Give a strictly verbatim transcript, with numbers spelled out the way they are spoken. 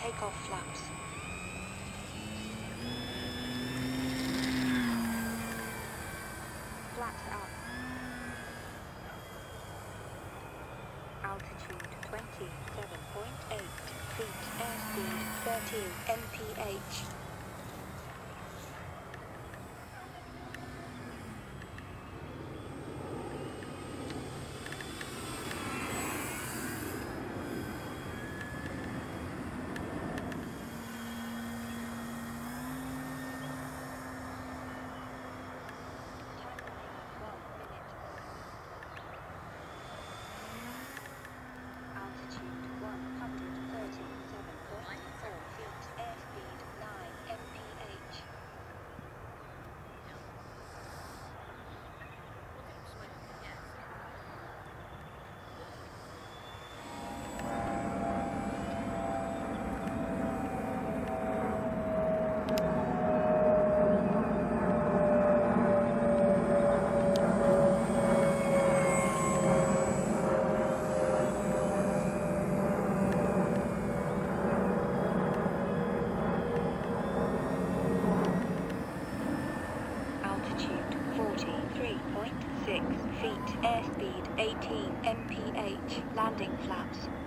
takeoff flaps. Flaps up. Altitude twenty-seven point eight feet, airspeed thirteen M P H. forty-three point six feet, airspeed eighteen M P H, landing flaps.